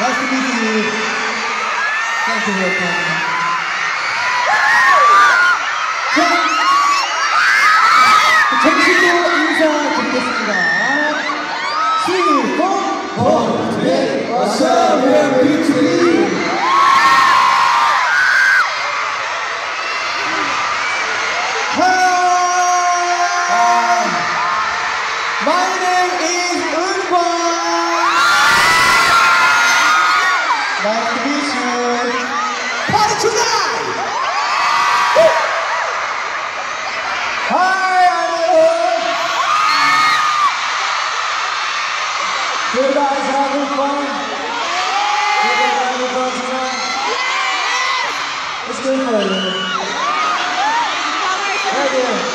Nice to meet you. Thank you for coming. 자, 정식으로 인사드리겠습니다. 시범 번째 와사비의 비트리. My name is Eunkwang. Nice to meet you. Party tonight. Hi, everyone. You guys having fun? You guys having fun tonight? It's good for you. Right here.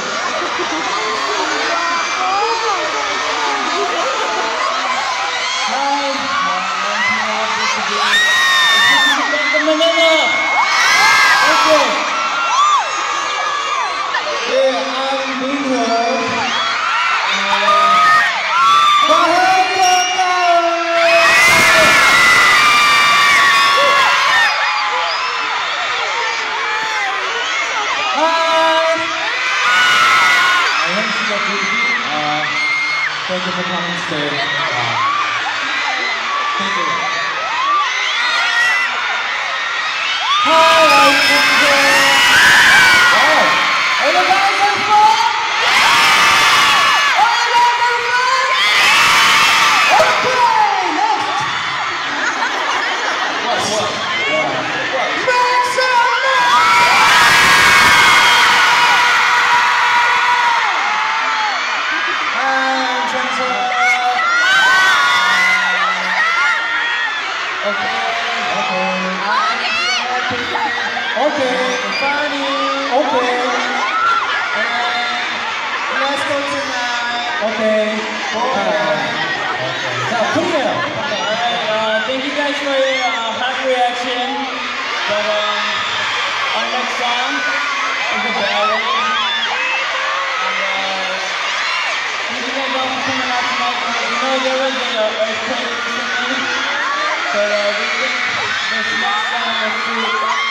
Thank you for coming today. Thank you. Hi, are you guys having fun? Are you guys having fun? Okay, next. What? Make some Okay, funny. Okay. Let's go tonight. Okay. Now, clear. Alright, thank you guys for your hot reaction. But our next song is a ballad. Thank you guys all for coming out tonight. You know there was an earthquake recently. So we think this next song will